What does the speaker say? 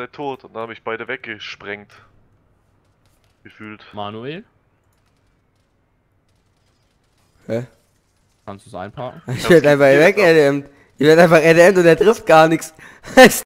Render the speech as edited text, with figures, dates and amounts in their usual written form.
komplett tot und dann habe ich beide weggesprengt. Gefühlt. Manuel, Hä? kannst du es einparken? Ich werd einfach weg, RDM. Ich werd einfach RDM und er trifft gar nichts.